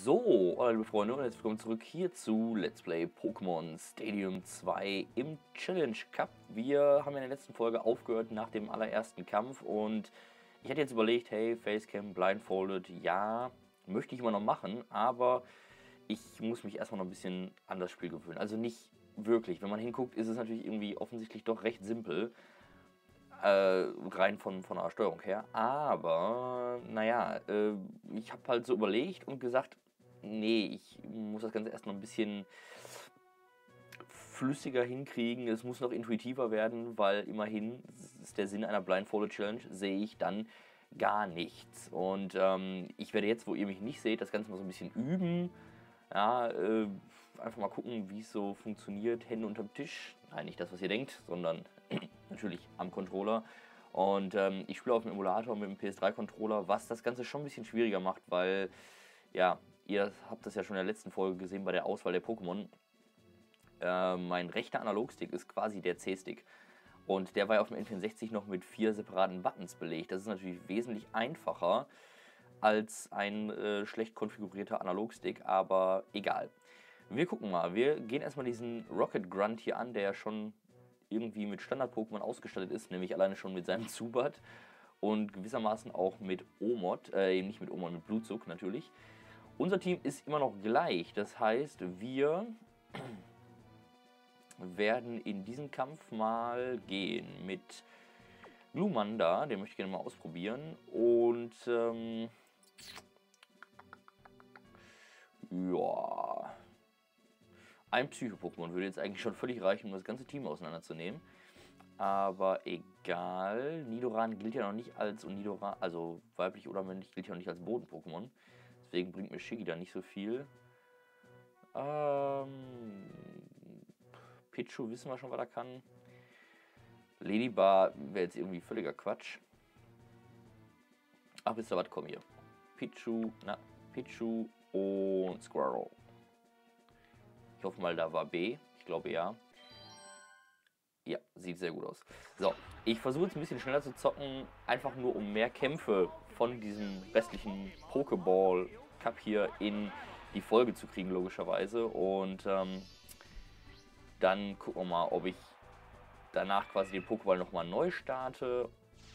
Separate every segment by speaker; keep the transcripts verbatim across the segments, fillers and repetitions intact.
Speaker 1: So, hallo liebe Freunde und herzlich willkommen zurück hier zu Let's Play Pokémon Stadium zwei im Challenge Cup. Wir haben in der letzten Folge aufgehört nach dem allerersten Kampf und ich hatte jetzt überlegt, hey, Facecam, Blindfolded, ja, möchte ich immer noch machen, aber ich muss mich erstmal noch ein bisschen an das Spiel gewöhnen. Also nicht wirklich, wenn man hinguckt, ist es natürlich irgendwie offensichtlich doch recht simpel. Äh, rein von, von der Steuerung her. Aber, naja, äh, ich habe halt so überlegt und gesagt, nee, ich muss das Ganze erst noch ein bisschen flüssiger hinkriegen. Es muss noch intuitiver werden, weil immerhin, das ist der Sinn einer Blindfolded Challenge, sehe ich dann gar nichts. Und ähm, ich werde jetzt, wo ihr mich nicht seht, das Ganze mal so ein bisschen üben. Ja, äh, einfach mal gucken, wie es so funktioniert. Hände unterm Tisch. Nein, nicht das, was ihr denkt, sondern natürlich am Controller. Und ähm, ich spiele auf dem Emulator mit dem P S drei Controller, was das Ganze schon ein bisschen schwieriger macht, weil, ja, ihr habt das ja schon in der letzten Folge gesehen bei der Auswahl der Pokémon. Äh, mein rechter Analogstick ist quasi der C-Stick. Und der war ja auf dem N vierundsechzig noch mit vier separaten Buttons belegt. Das ist natürlich wesentlich einfacher als ein äh, schlecht konfigurierter Analogstick, aber egal. Wir gucken mal. Wir gehen erstmal diesen Rocket Grunt hier an, der ja schon irgendwie mit Standard-Pokémon ausgestattet ist, nämlich alleine schon mit seinem Zubat und gewissermaßen auch mit Omod, äh, nicht mit Omod, mit Blutzug natürlich. Unser Team ist immer noch gleich, das heißt, wir werden in diesen Kampf mal gehen mit Glumanda, den möchte ich gerne mal ausprobieren und ähm, ja, ein Psycho-Pokémon würde jetzt eigentlich schon völlig reichen, um das ganze Team auseinanderzunehmen. Aber egal, Nidoran gilt ja noch nicht als, und Nidoran, also weiblich oder männlich, gilt ja noch nicht als Boden-Pokémon. Deswegen bringt mir Shiggy da nicht so viel. Ähm, Pichu wissen wir schon, was er kann. Ladybar wäre jetzt irgendwie völliger Quatsch. Ach, wisst ihr was, komm hier. Pichu, na, Pichu und Squirrel. Ich hoffe mal, da war B. Ich glaube ja. Ja, sieht sehr gut aus. So, ich versuche jetzt ein bisschen schneller zu zocken, einfach nur um mehr Kämpfe von diesem westlichen Pokéball Cup hier in die Folge zu kriegen, logischerweise. Und ähm, dann gucken wir mal, ob ich danach quasi den Pokéball nochmal neu starte.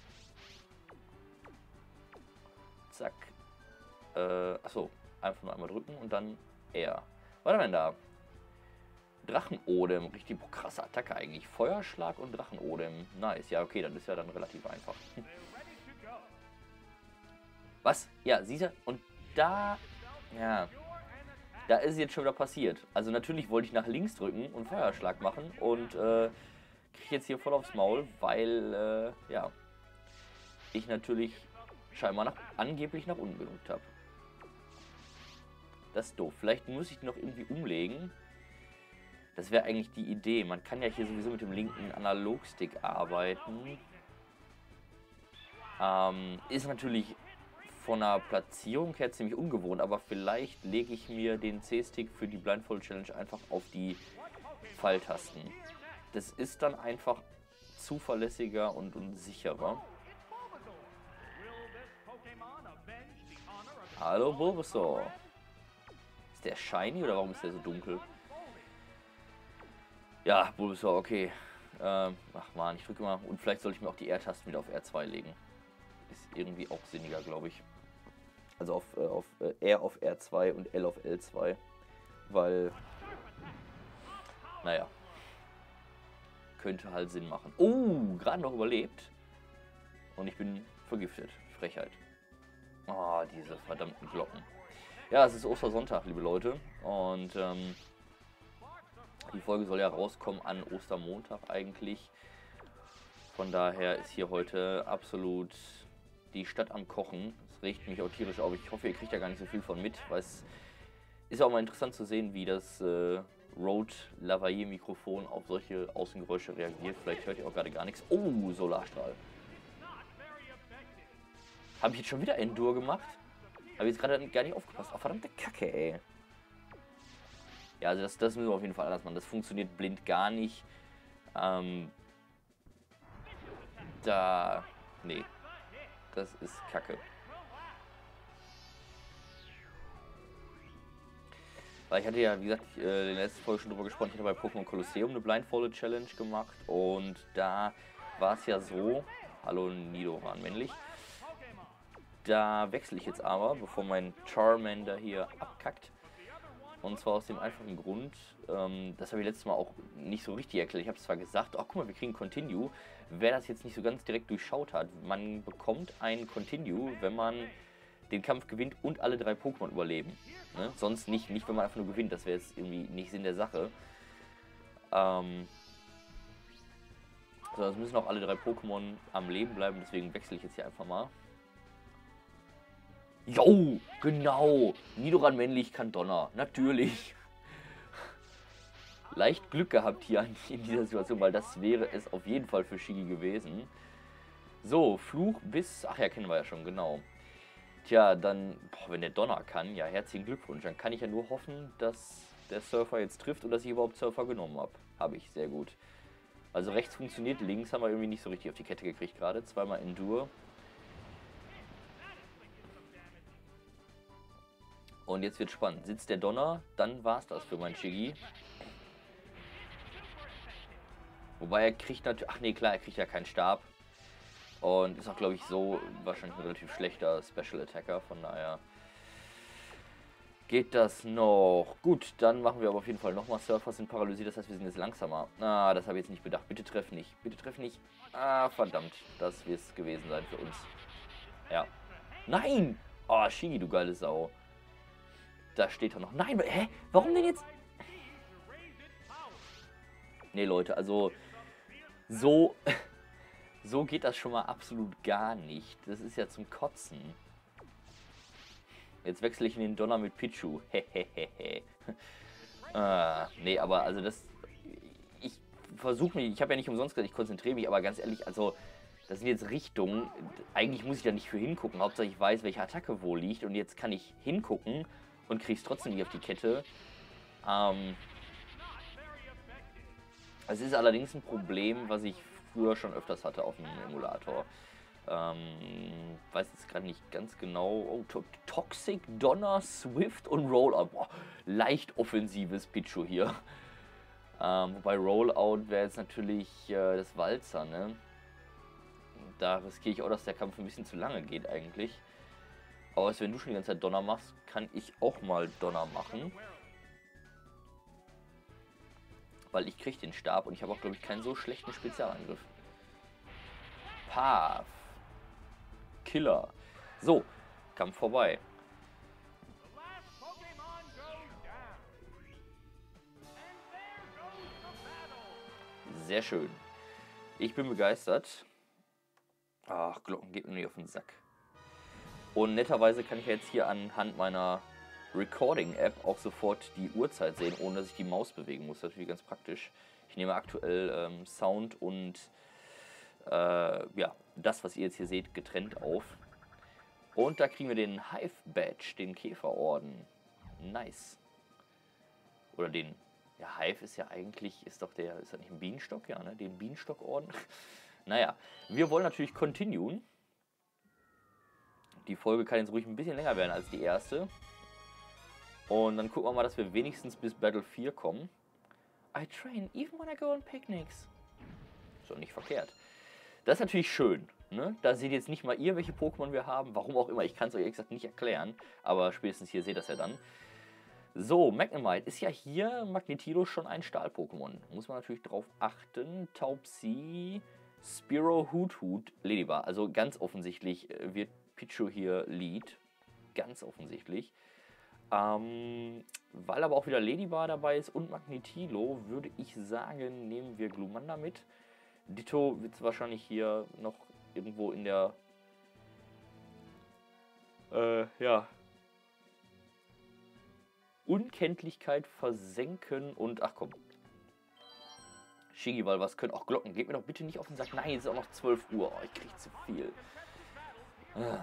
Speaker 1: Zack. Äh, achso, einfach nur einmal drücken und dann R. Was haben wir denn da? Drachenodem, richtig krasse Attacke eigentlich. Feuerschlag und Drachenodem. Nice, ja okay, das ist ja dann relativ einfach. Was? Ja, siehst du? Und da, ja, da ist es jetzt schon wieder passiert. Also natürlich wollte ich nach links drücken und Feuerschlag machen und äh, kriege jetzt hier voll aufs Maul, weil, äh, ja, ich natürlich scheinbar nach, angeblich nach unten gedrückt habe. Das ist doof. Vielleicht muss ich die noch irgendwie umlegen. Das wäre eigentlich die Idee. Man kann ja hier sowieso mit dem linken Analogstick arbeiten. Ähm, ist natürlich von der Platzierung her ziemlich ungewohnt, aber vielleicht lege ich mir den C-Stick für die Blindfold Challenge einfach auf die Pfeiltasten. Das ist dann einfach zuverlässiger und, und sicherer. Hallo Bulbasaur. Ist der shiny oder warum ist der so dunkel? Ja, Bulbasaur, okay. Ähm, ach man, ich drücke mal. Und vielleicht sollte ich mir auch die R-Tasten wieder auf R zwei legen. Ist irgendwie auch sinniger, glaube ich. Also auf, äh, auf äh, R auf R zwei und L auf L zwei. Weil, naja, könnte halt Sinn machen. Oh, gerade noch überlebt. Und ich bin vergiftet. Frechheit. Oh, diese verdammten Glocken. Ja, es ist Ostersonntag, liebe Leute. Und, ähm... die Folge soll ja rauskommen an Ostermontag eigentlich. Von daher ist hier heute absolut die Stadt am Kochen. Das regt mich auch tierisch auf. Ich hoffe, ihr kriegt ja gar nicht so viel von mit, weil es ist auch mal interessant zu sehen, wie das äh, Rode Lavalier Mikrofon auf solche Außengeräusche reagiert. Vielleicht hört ihr auch gerade gar nichts. Oh, Solarstrahl. Habe ich jetzt schon wieder Endure gemacht? Habe ich jetzt gerade gar nicht aufgepasst. Oh, verdammte Kacke, ey. Ja, also das, das müssen wir auf jeden Fall anders machen. Das funktioniert blind gar nicht. Ähm, da... Nee. Das ist Kacke. Weil ich hatte ja, wie gesagt, ich, äh, in der letzten Folge schon drüber gesprochen, ich hatte bei Pokémon Colosseum eine Blindfolded Challenge gemacht. Und da war es ja so, hallo Nidoran männlich, da wechsle ich jetzt aber, bevor mein Charmander hier abkackt. Und zwar aus dem einfachen Grund, ähm, das habe ich letztes Mal auch nicht so richtig erklärt. Ich habe zwar gesagt, ach guck mal, wir kriegen Continue. Wer das jetzt nicht so ganz direkt durchschaut hat, man bekommt ein Continue, wenn man den Kampf gewinnt und alle drei Pokémon überleben. Ne? Sonst nicht, nicht wenn man einfach nur gewinnt, das wäre jetzt irgendwie nicht Sinn der Sache. Ähm, sondern es müssen auch alle drei Pokémon am Leben bleiben, deswegen wechsle ich jetzt hier einfach mal. Jo, genau. Nidoran männlich kann Donner. Natürlich. Leicht Glück gehabt hier in dieser Situation, weil das wäre es auf jeden Fall für Shigi gewesen. So, Fluch bis... Ach ja, kennen wir ja schon, genau. Tja, dann... Boah, wenn der Donner kann, ja, herzlichen Glückwunsch. Dann kann ich ja nur hoffen, dass der Surfer jetzt trifft und dass ich überhaupt Surfer genommen habe. Habe ich, sehr gut. Also rechts funktioniert, links haben wir irgendwie nicht so richtig auf die Kette gekriegt gerade. Zweimal Endure. Und jetzt wird spannend. Sitzt der Donner, dann war es das für mein Shigi. Wobei er kriegt natürlich... Ach nee, klar, er kriegt ja keinen Stab. Und ist auch, glaube ich, so wahrscheinlich ein relativ schlechter Special Attacker. Von daher geht das noch. Gut, dann machen wir aber auf jeden Fall nochmal Surfer sind paralysiert. Das heißt, wir sind jetzt langsamer. Ah, das habe ich jetzt nicht bedacht. Bitte treff nicht. Bitte treff nicht. Ah, verdammt. Das wird es gewesen sein für uns. Ja. Nein! Oh, Shigi, du geile Sau. Da steht er noch. Nein, hä? Warum denn jetzt? Nee, Leute, also so, so geht das schon mal absolut gar nicht. Das ist ja zum Kotzen. Jetzt wechsle ich in den Donner mit Pichu. Hehehehe. ah, nee, aber also das... Ich versuche mich... Ich habe ja nicht umsonst gesagt, ich konzentriere mich, aber ganz ehrlich, also... Das sind jetzt Richtungen. Eigentlich muss ich da nicht für hingucken. Hauptsache ich weiß, welche Attacke wo liegt. Und jetzt kann ich hingucken und kriege es trotzdem nicht auf die Kette. Ähm... Es ist allerdings ein Problem, was ich früher schon öfters hatte auf dem Emulator. Ähm, weiß jetzt gerade nicht ganz genau. Oh, to Toxic, Donner, Swift und Rollout. Boah, leicht offensives Pichu hier. Ähm, wobei Rollout wäre jetzt natürlich äh, das Walzer, ne? Da riskiere ich auch, dass der Kampf ein bisschen zu lange geht eigentlich. Aber also, wenn du schon die ganze Zeit Donner machst, kann ich auch mal Donner machen. Weil ich kriege den Stab und ich habe auch, glaube ich, keinen so schlechten Spezialangriff. Paf. Killer. So, Kampf vorbei. Sehr schön. Ich bin begeistert. Ach, Glocken geht mir nicht auf den Sack. Und netterweise kann ich jetzt hier anhand meiner Recording-App auch sofort die Uhrzeit sehen, ohne dass ich die Maus bewegen muss. Das ist natürlich ganz praktisch. Ich nehme aktuell ähm, Sound und äh, ja, das, was ihr jetzt hier seht, getrennt auf. Und da kriegen wir den Hive-Badge, den Käferorden. Nice. Oder den... Ja, Hive ist ja eigentlich... Ist doch der... Ist das nicht ein Bienenstock? Ja, ne? Den Bienenstock-Orden. Naja, wir wollen natürlich continuen. Die Folge kann jetzt ruhig ein bisschen länger werden als die erste. Und dann gucken wir mal, dass wir wenigstens bis Battle vier kommen. I train even when I go on picnics. Ist doch nicht verkehrt. Das ist natürlich schön. Ne? Da seht ihr jetzt nicht mal ihr, welche Pokémon wir haben. Warum auch immer. Ich kann es euch ehrlich gesagt nicht erklären. Aber spätestens hier seht ihr das ja dann. So, Magnemite ist ja hier Magnetilo schon ein Stahl-Pokémon. Muss man natürlich drauf achten. Taubsi, Spearow, Hoot Hoot, Ladybar. Also ganz offensichtlich wird Pichu hier Lead. Ganz offensichtlich. Ähm, weil aber auch wieder Ladybar dabei ist und Magnetilo, würde ich sagen, nehmen wir Glumanda mit. Ditto wird es wahrscheinlich hier noch irgendwo in der äh, ja, Unkenntlichkeit versenken und ach komm. Shigi, weil was können auch Glocken. Geht mir doch bitte nicht auf den Sack. Nein, es ist auch noch zwölf Uhr. Oh, ich krieg zu viel. Ah.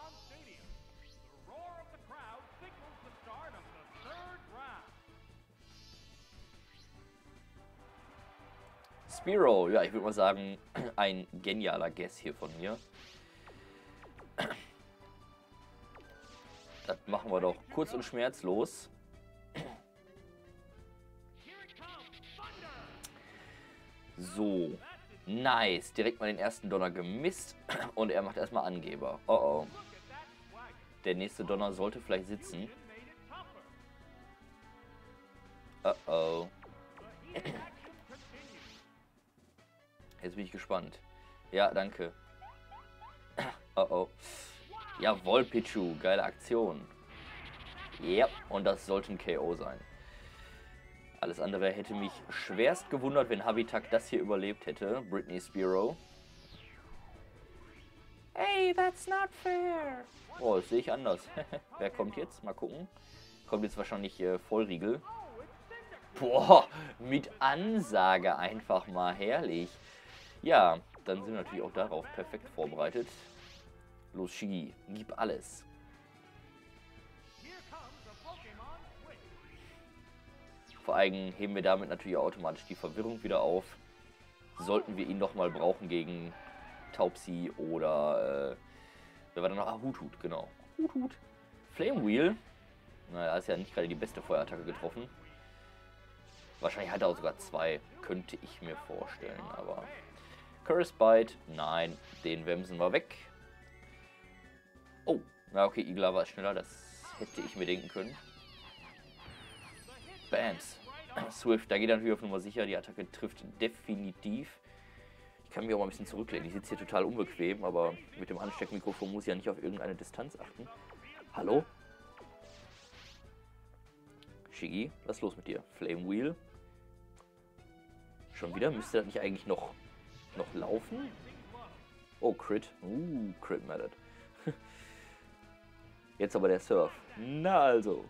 Speaker 1: Spearow, ja, ich würde mal sagen, ein genialer Guess hier von mir. Das machen wir doch kurz und schmerzlos. So. Nice. Direkt mal den ersten Donner gemisst. Und er macht erstmal Angeber. Oh oh. Der nächste Donner sollte vielleicht sitzen. Oh oh. Jetzt bin ich gespannt. Ja, danke. Oh oh. Jawohl, Pichu. Geile Aktion. Ja, und das sollte ein K O sein. Alles andere hätte mich schwerst gewundert, wenn Habitak das hier überlebt hätte. Britney Spears. Hey, that's not fair. Oh, das sehe ich anders. Wer kommt jetzt? Mal gucken. Kommt jetzt wahrscheinlich äh, Vollriegel. Boah, mit Ansage einfach mal. Herrlich. Ja, dann sind wir natürlich auch darauf perfekt vorbereitet. Los, Shigi, gib alles. Vor allem heben wir damit natürlich automatisch die Verwirrung wieder auf. Sollten wir ihn nochmal brauchen gegen Taubsi oder... Äh, wer war da noch? Ah, Hut-Hut, genau. Hut-Hut. Flame Wheel. Naja, ist ja nicht gerade die beste Feuerattacke getroffen. Wahrscheinlich hat er auch sogar zwei. Könnte ich mir vorstellen, aber... Curse Bite. Nein, den wemsen wir weg. Oh, na okay, Igla war schneller. Das hätte ich mir denken können. Bams. Swift, da geht er natürlich auf Nummer sicher. Die Attacke trifft definitiv. Ich kann mich auch mal ein bisschen zurücklehnen. Ich sitze hier total unbequem, aber mit dem Ansteckmikrofon muss ich ja nicht auf irgendeine Distanz achten. Hallo? Shigi, was ist los mit dir? Flame Wheel. Schon wieder? Müsste das nicht eigentlich noch, noch laufen? Oh, Crit. Uh, Crit Mallet. Jetzt aber der Surf. Na also.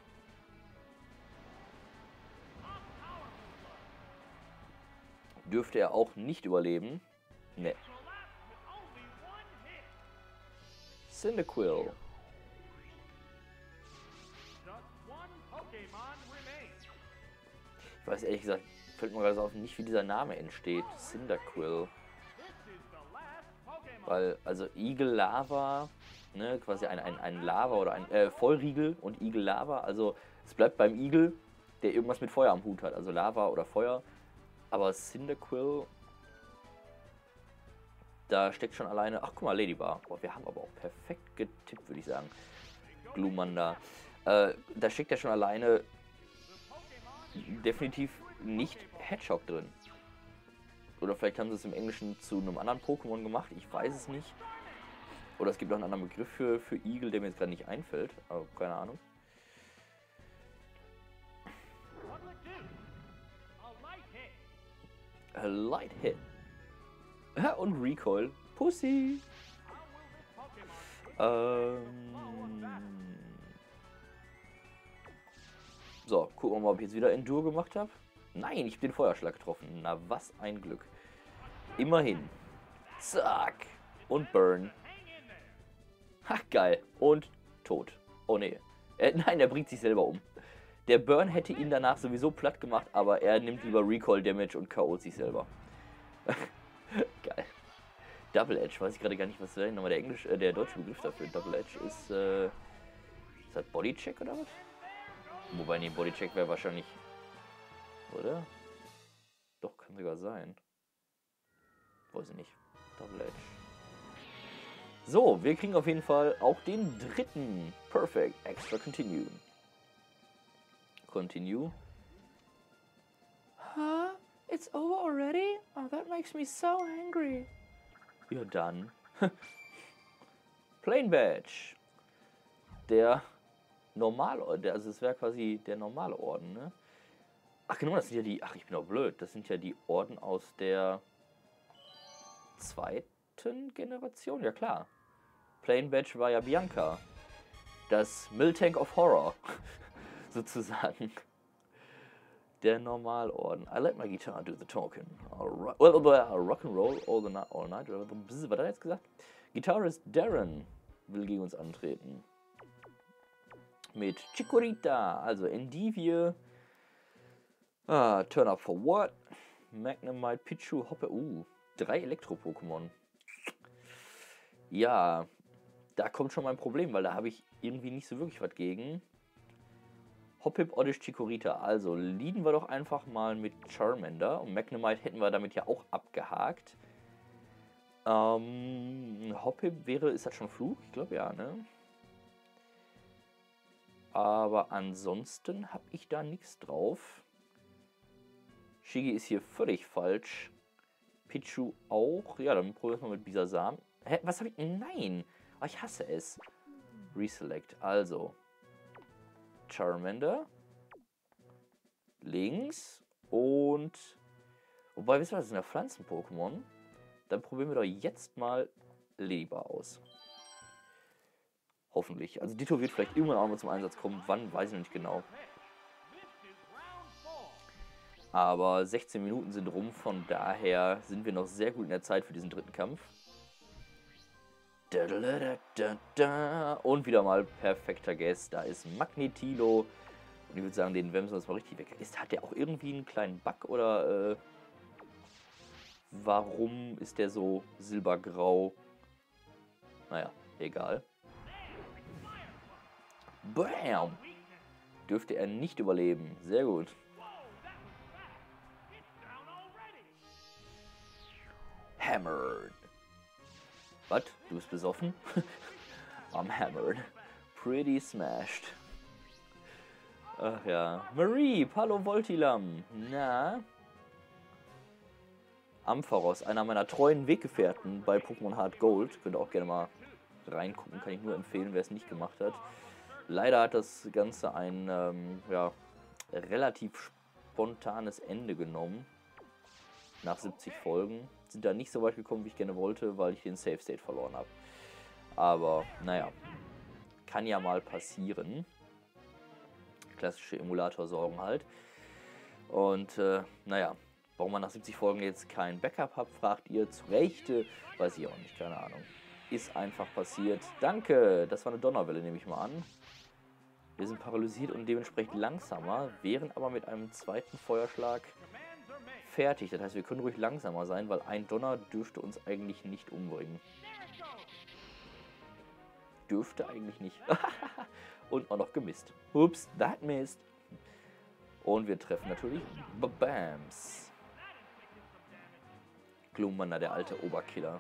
Speaker 1: Dürfte er auch nicht überleben. Ne. Cyndaquil. Ich weiß ehrlich gesagt, fällt mir gerade so auf, nicht wie dieser Name entsteht. Cyndaquil. Weil, also Igel Lava, ne, quasi ein, ein, ein Lava oder ein äh, Vollriegel und Igel Lava. Also es bleibt beim Igel, der irgendwas mit Feuer am Hut hat. Also Lava oder Feuer. Aber Cyndaquil, da steckt schon alleine... Ach, guck mal, Ladybar. Boah, wir haben aber auch perfekt getippt, würde ich sagen. Glumanda. Äh, da steckt ja schon alleine definitiv nicht Hedgehog drin. Oder vielleicht haben sie es im Englischen zu einem anderen Pokémon gemacht. Ich weiß es nicht. Oder es gibt auch einen anderen Begriff für, für Igel, der mir jetzt gerade nicht einfällt. Aber keine Ahnung. A Light Hit. Und Recoil. Pussy. Ähm. So, gucken wir mal, ob ich jetzt wieder Endure gemacht habe. Nein, ich habe den Feuerschlag getroffen. Na, was ein Glück. Immerhin. Zack. Und Burn. Ha, geil. Und tot. Oh, nee. Äh, nein, er bringt sich selber um. Der Burn hätte ihn danach sowieso platt gemacht, aber er nimmt lieber Recoil Damage und K O't sich selber. Geil. Double Edge, weiß ich gerade gar nicht, was wäre nochmal der Englisch, äh, der deutsche Begriff dafür. Double Edge ist, äh, ist das Bodycheck oder was? Wobei, nee, Bodycheck wäre wahrscheinlich, oder? Doch, kann sogar sein. Weiß ich nicht. Double Edge. So, wir kriegen auf jeden Fall auch den dritten. Perfect. Extra Continue. Continue. Huh? It's over already? Oh, that makes me so angry. Ja, dann. Plain Badge. Der normale, der, also es wäre quasi der normale Orden, ne? Ach genau, das sind ja die, ach ich bin auch blöd, das sind ja die Orden aus der zweiten Generation, ja klar. Plain Badge war ja Bianca. Das Miltank of Horror. Sozusagen. Der Normalorden. I let my guitar do the talking. Alright. Well, rock'n'roll all, the night, all night. Was hat er jetzt gesagt? Gitarrist Darren will gegen uns antreten. Mit Chikorita, also Endivie. Ah, Turn Up for What? Magnemite, Pichu, Hoppe. Uh, drei Elektro-Pokémon. Ja, da kommt schon mein Problem, weil da habe ich irgendwie nicht so wirklich was gegen. Hoppip, Oddish, Chikorita. Also leaden wir doch einfach mal mit Charmander. Und Magnemite hätten wir damit ja auch abgehakt. Ähm, Hoppip wäre, ist das schon Flug? Ich glaube ja, ne? Aber ansonsten habe ich da nichts drauf. Shigi ist hier völlig falsch. Pichu auch. Ja, dann probieren wir mal mit Bisasam. Hä, was habe ich? Nein! Oh, ich hasse es. Reselect. Also. Charmander. Links. Und. Wobei, wisst ihr was? Das sind ja Pflanzen-Pokémon. Dann probieren wir doch jetzt mal Leber aus. Hoffentlich. Also Ditto wird vielleicht irgendwann auch mal zum Einsatz kommen. Wann, weiß ich noch nicht genau. Aber sechzehn Minuten sind rum, von daher sind wir noch sehr gut in der Zeit für diesen dritten Kampf. Und wieder mal perfekter Guess. Da ist Magnetilo. Und ich würde sagen, den wemsen wir uns mal richtig weg. Ist, hat der auch irgendwie einen kleinen Bug oder äh, warum ist der so silbergrau? Naja, egal. Bam! Dürfte er nicht überleben. Sehr gut. Hammered. Was? Du bist besoffen? I'm hammered. Pretty smashed. Ach ja. Marie, hallo Voltilam. Na? Ampharos, einer meiner treuen Weggefährten bei Pokémon Hard Gold. Könnt ihr auch gerne mal reingucken. Kann ich nur empfehlen, wer es nicht gemacht hat. Leider hat das Ganze ein ähm, ja, relativ spontanes Ende genommen. Nach siebzig Folgen. Sind da nicht so weit gekommen, wie ich gerne wollte, weil ich den Save State verloren habe. Aber, naja. Kann ja mal passieren. Klassische Emulator-Sorgen halt. Und, äh, naja. Warum man nach siebzig Folgen jetzt kein Backup hat, fragt ihr. Zu Recht, weiß ich auch nicht, keine Ahnung. Ist einfach passiert. Danke! Das war eine Donnerwelle, nehme ich mal an. Wir sind paralysiert und dementsprechend langsamer, wären aber mit einem zweiten Feuerschlag fertig. Das heißt, wir können ruhig langsamer sein, weil ein Donner dürfte uns eigentlich nicht umbringen. Dürfte eigentlich nicht. Und auch noch gemisst. Ups, that missed. Und wir treffen natürlich Bams. Glumanda, der alte Oberkiller.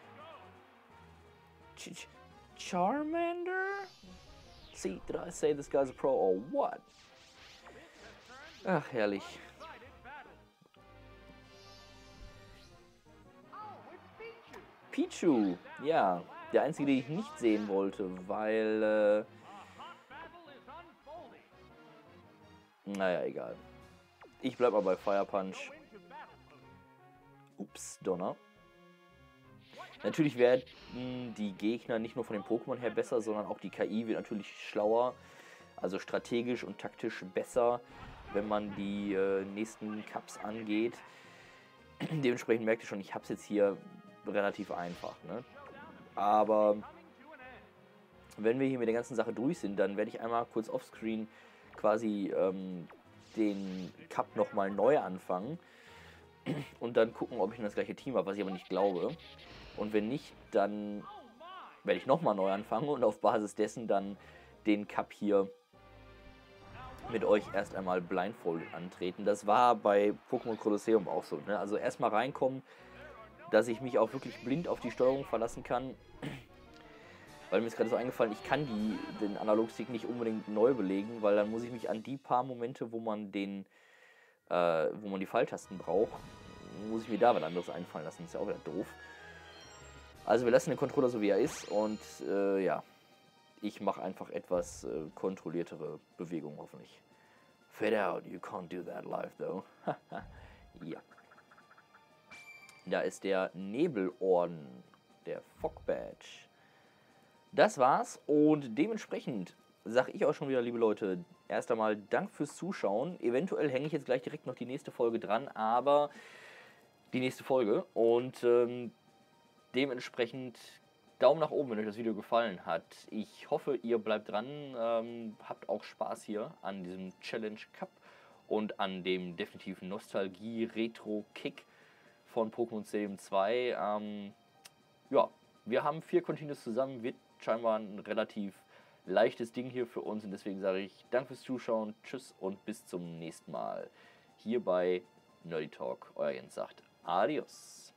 Speaker 1: Ch Ch Charmander? See, did I say this guy's a pro or what? Ach, herrlich. Pichu, ja, der einzige, den ich nicht sehen wollte, weil, äh, naja, egal. Ich bleib mal bei Fire Punch. Ups, Donner. Natürlich werden die Gegner nicht nur von den Pokémon her besser, sondern auch die K I wird natürlich schlauer, also strategisch und taktisch besser, wenn man die äh, nächsten Cups angeht. Dementsprechend merkt ihr schon, ich habe es jetzt hier relativ einfach, ne? Aber wenn wir hier mit der ganzen Sache durch sind, dann werde ich einmal kurz offscreen quasi ähm, den Cup nochmal neu anfangen und dann gucken, ob ich noch das gleiche Team habe, was ich aber nicht glaube. Und wenn nicht, dann werde ich nochmal neu anfangen und auf Basis dessen dann den Cup hier mit euch erst einmal blindfolded antreten. Das war bei Pokémon Colosseum auch so, ne? Also erstmal reinkommen, dass ich mich auch wirklich blind auf die Steuerung verlassen kann. Weil mir ist gerade so eingefallen, ich kann die, den Analogstick nicht unbedingt neu belegen, weil dann muss ich mich an die paar Momente, wo man den, äh, wo man die Pfeiltasten braucht, muss ich mir da was anderes einfallen lassen. Ist ja auch wieder doof. Also wir lassen den Controller so wie er ist und äh, ja, ich mache einfach etwas äh, kontrolliertere Bewegungen hoffentlich. Fade out, you can't do that live though. Ja. Da ist der Nebelorden, der Fog Badge. Das war's und dementsprechend sage ich auch schon wieder, liebe Leute, erst einmal Dank fürs Zuschauen. Eventuell hänge ich jetzt gleich direkt noch die nächste Folge dran, aber die nächste Folge und ähm, dementsprechend Daumen nach oben, wenn euch das Video gefallen hat. Ich hoffe, ihr bleibt dran, ähm, habt auch Spaß hier an diesem Challenge Cup und an dem definitiven Nostalgie-Retro-Kick von Pokémon Stadium zwei. Ähm, ja, wir haben vier Continues zusammen, wird scheinbar ein relativ leichtes Ding hier für uns und deswegen sage ich danke fürs Zuschauen, tschüss und bis zum nächsten Mal. Hier bei Nerdy Talk, euer Jens sagt Adios.